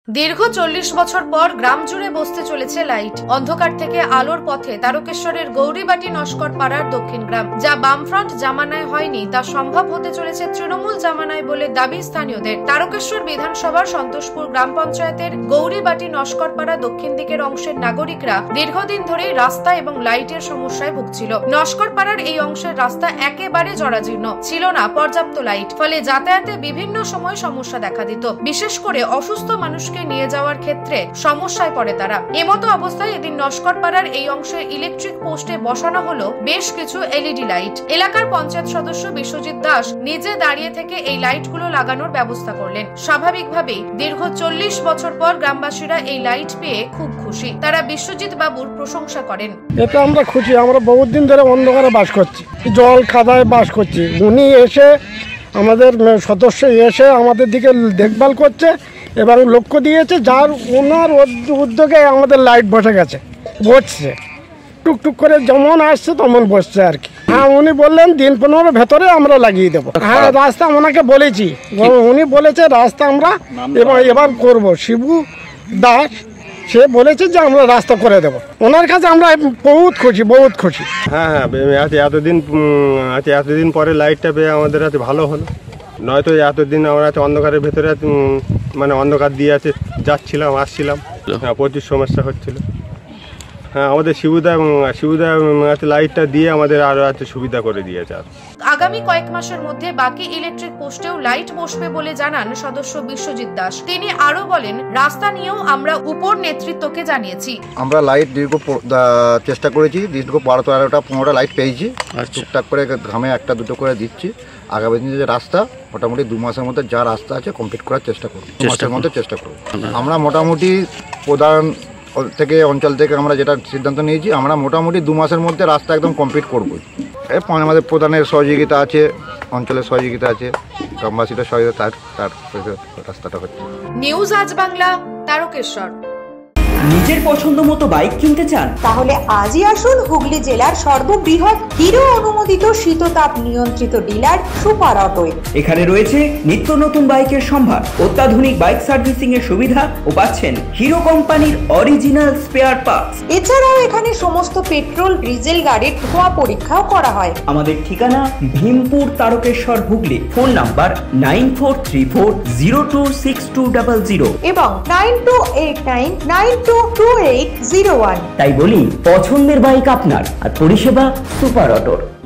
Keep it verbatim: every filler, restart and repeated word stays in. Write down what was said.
দীর্ঘ চল্লিশ বছর পর গ্রাম জুড়ে বসতে চলেছে লাইট। অন্ধকার থেকে আলোর পথে তারকেশ্বরের গৌরীবাটি নস্কর পাড়ার দক্ষিণ গ্রাম, যা বামফ্রন্ট জামানায় হয়নি তা সম্ভব হতে চলেছে তৃণমূল জামানায় বলে দাবি স্থানীয়দের। তারকেশ্বর বিধানসভার সন্তোষপুর গ্রাম পঞ্চায়েতের গৌরীবাটি নস্কর পাড়া দক্ষিণ দিকের অংশের নাগরিকরা দীর্ঘদিন ধরেই রাস্তা এবং লাইটের সমস্যায় ভুগছিল। নস্কর পাড়ার এই অংশের রাস্তা একেবারে জরাজীর্ণ, ছিল না পর্যাপ্ত লাইট, ফলে যাতায়াতে বিভিন্ন সময় সমস্যা দেখা দিত। বিশেষ করে অসুস্থ মানুষকে নিয়ে যাওয়ার ক্ষেত্রে সমস্যায় পড়ে তারা। এমতো অবস্থায় এদিন নস্কর পাড়ার এই অংশে ইলেকট্রিক পোস্টে বসানো হলো বেশ কিছু এলইডি লাইট। এলাকার পঞ্চায়েত সদস্য বিশ্বজিৎ দাস নিজে দাঁড়িয়ে থেকে এই লাইটগুলো লাগানোর ব্যবস্থা করলেন। স্বাভাবিকভাবেই দীর্ঘ চল্লিশ বছর পর গ্রামবাসীরা এই লাইট পেয়ে খুব খুশি। তারা বিশ্বজিৎ বাবুর প্রশংসা করেন। এটা আমরা খুশি, আমরা বহুত দিন ধরে অন্ধকারে বাস করছি, জল খাদায় বাস করছি। উনি এসে আমাদের সদস্য এসে আমাদের দিকে দেখভাল করছে এবং লক্ষ্য দিয়েছে, যার ওনার উদ্যোগে আমাদের লাইট বসে গেছে, বসছে টুকটুক করে যেমন আসছে তেমন বসছে আর কি। হ্যাঁ, উনি বললেন দিন পনেরো ভেতরে আমরা লাগিয়ে দেবো। হ্যাঁ, রাস্তা ওনাকে বলেছি, উনি বলেছে রাস্তা আমরা এবার এবার করবো। শিবু দাস সে বলেছে যে আমরা রাস্তা করে দেবো। ওনার কাছে আমরা বহুত খুশি, বহুত খুশি। হ্যাঁ হ্যাঁ আজ এতদিন আজ এতদিন পরে লাইটটা পেয়ে আমাদের হাতে ভালো হলো। নয়তো এতদিন আমরা অন্ধকারের ভেতরে মানে অন্ধকার দিয়ে আছে যাচ্ছিলাম আসছিলাম, হ্যাঁ প্রচুর সমস্যা হচ্ছিল। হ্যাঁ, আমাদের শিবুদা শিবুদা লাইটটা দিয়ে আমাদের আরো এত সুবিধা করে দিয়েছে। আগামী কয়েক মাসের মধ্যে বাকি ইলেকট্রিক পোস্টেও লাইট বসবে বলে জানান সদস্য বিশ্বজিৎ দাস। তিনি আরো বলেন, রাস্তা নিয়েও আমরা উপর নেতৃত্বকে জানিয়েছি। আমরা লাইট দীর্ঘ চেষ্টা করেছি, দীর্ঘ বারো তেরোটা পনেরোটা লাইট পেয়েছি। টুকটাক করে গ্রামে একটা দুটো করে দিচ্ছি। আগামী দিনে যে রাস্তা মোটামুটি দু মাসের মধ্যে যা রাস্তা আছে কমপ্লিট করার চেষ্টা করব, দু মাসের মধ্যে চেষ্টা করব। আমরা মোটামুটি প্রধান থেকে অঞ্চল থেকে আমরা যেটা সিদ্ধান্ত নিয়েছি, আমরা মোটামুটি দু মাসের মধ্যে রাস্তা একদম কমপ্লিট করবো। আমাদের প্রধানের সহযোগিতা আছে, অঞ্চলের সহযোগিতা আছে, গ্রামবাসীদের সহযোগিতা, তার তার রাস্তাটা হচ্ছে। নিউজ আজ বাংলা, তারকেশ্বর। নিজের পছন্দ মতো বাইক কিনতে চান? তাহলে আজই আসুন হুগলি জেলার সর্ববৃহৎ হিরো অনুমোদিত শীততাপ নিয়ন্ত্রিত ডিলার সুপার অটোয়। এখানে রয়েছে নিত্য নতুন বাইকের সম্ভার, অত্যাধুনিক বাইক সার্ভিসিং এর সুবিধা ও পাচ্ছেন হিরো কোম্পানির অরিজিনাল স্পেয়ার পার্টস। এছাড়াও এখানে সমস্ত পেট্রোল ডিজেল গাড়ির ধোঁয়া পরীক্ষাও করা হয়। আমাদের ঠিকানা Bhimpur, Tarakeswar, Hooghly. Phone number nine four three four zero two six two double zero এবং nine two eight nine nine two two eight zero one. তাই বলি, পছন্দের বাইক আপনার আর পরিষেবা সুপার অটোর।